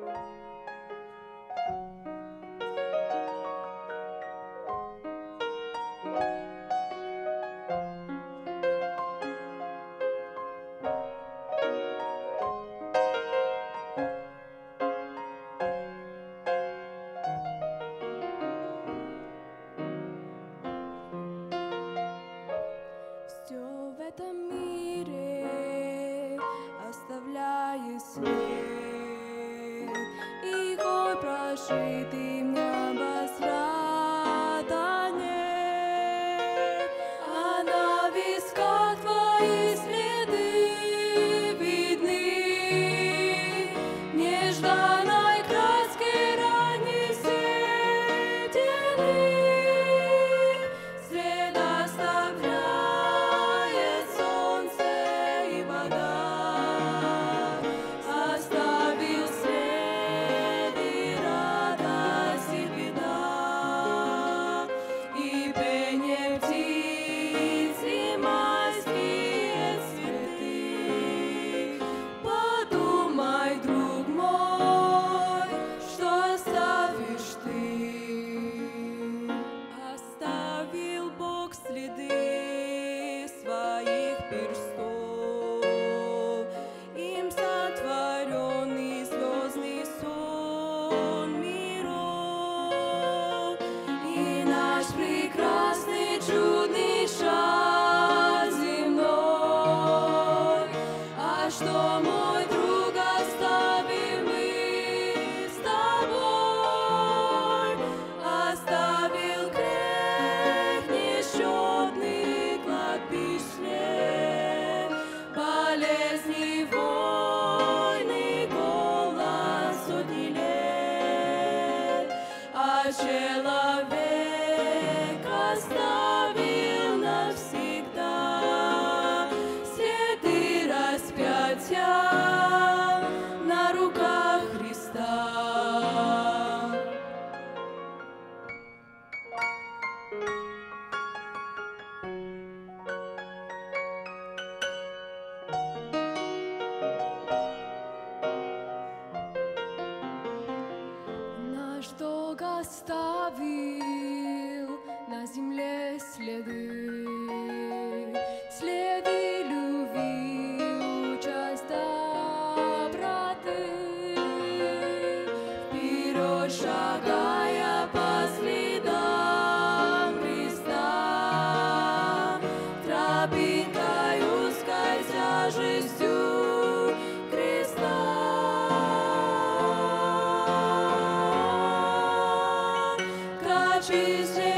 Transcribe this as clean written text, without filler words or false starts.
Все в этом мире оставляет след, и год прожитый мне возврата нет, а на висках твои следы видны, нежданной краской ранней седины, след оставляет солнце и вода, оставил след и радость, и беда, и пение птиц, и майские цветы. Подумай, друг мой, что оставишь ты. Оставил Бог следы своих перстов, им сотворенный звездный сон миров, и наш прекрасный чудный шар земной. А что, мой друг, оставим мы с тобой? Оставил грех несчетный кладбищный, болезни, войны, голод сотни лет, а человек оставил навсегда следы распятия на руках Христа. Наш долг оставил на земле следы, следы любви, участь доброты. Вперед шагая по следам Христа, тропинкой узкой тяжестью креста. Кратчайший